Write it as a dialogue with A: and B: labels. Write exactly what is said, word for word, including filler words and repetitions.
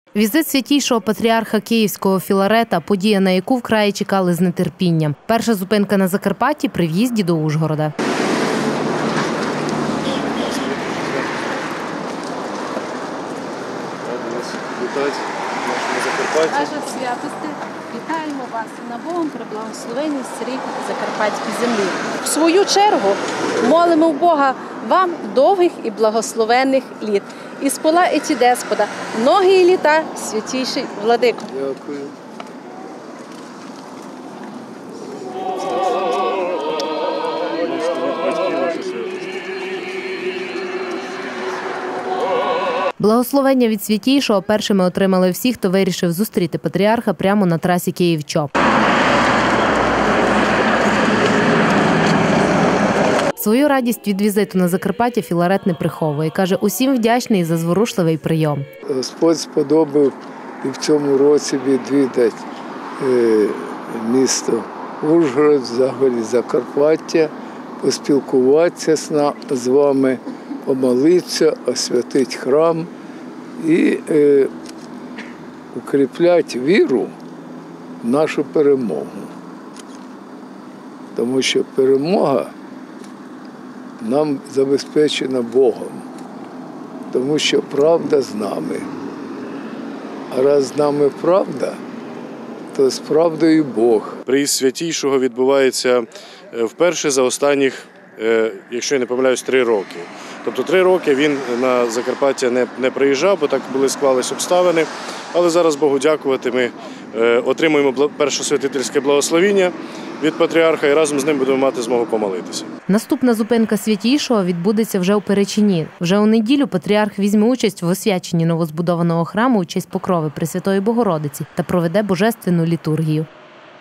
A: Візит святійшого патріарха Київського Філарета – подія, на яку вкраї чекали з нетерпінням. Перша зупинка на Закарпатті при в'їзді до Ужгорода.
B: Ваша святости, вітаємо вас на Богом приблагословенні сріб Закарпатській землі. В свою чергу молимо в Бога вам довгих і благословенних літ. І спола еті Деспода, ноги і літа, святійший владико.
C: Дякую.
A: Благословення від святійшого першими отримали всі, хто вирішив зустріти патріарха прямо на трасі Київ-Чоп. Свою радість від візиту на Закарпаття Філарет не приховує. Каже, усім вдячний за зворушливий прийом.
C: Господь сподобав і в цьому році відвідати місто Ужгород, взагалі Закарпаття, поспілкуватися з вами, помолитися, освятити храм і е, укріпляти віру в нашу перемогу. Тому що перемога нам забезпечена Богом, тому що правда з нами. А раз з нами правда, то з правдою Бог.
D: Приїзд святійшого відбувається вперше за останніх, якщо я не помиляюсь, три роки. Тобто три роки він на Закарпаття не, не приїжджав, бо так були склались обставини. Але зараз Богу дякувати, ми отримуємо першосвятительське благословіння від патріарха і разом з ним будемо мати змогу помолитися.
A: Наступна зупинка святійшого відбудеться вже у Перечині. Вже у неділю патріарх візьме участь в освяченні новозбудованого храму у честь покрови Пресвятої Богородиці та проведе божественну літургію.